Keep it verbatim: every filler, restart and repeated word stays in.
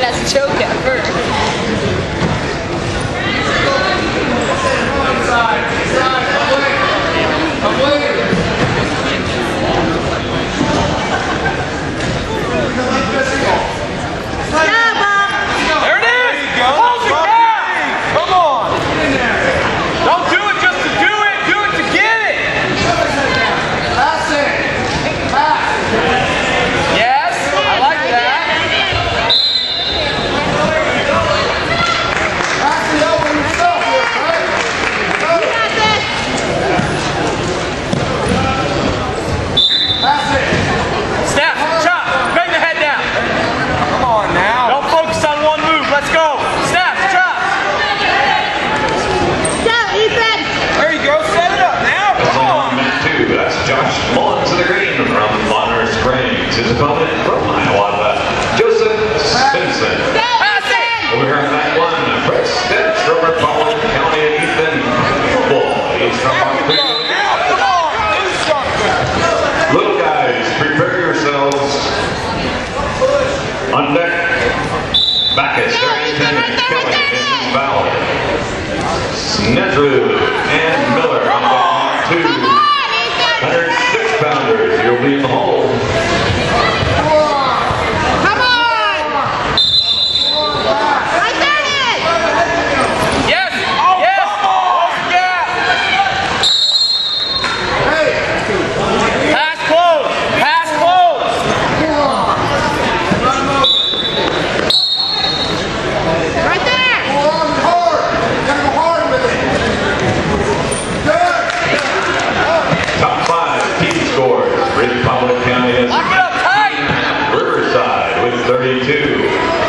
as a joke at first. His opponent from Hiawatha, Joseph Simpson. Over here on that one, Fred Stitch from Republic County, and Ethan Boy. He's from Rock Creek. Little guys, prepare yourselves. On deck, Backus, Harrington, and Kelly in this valley. Snedru and Miller on deck two. one hundred six pounders, you'll be in the hole. Republic County has Riverside with thirty-two.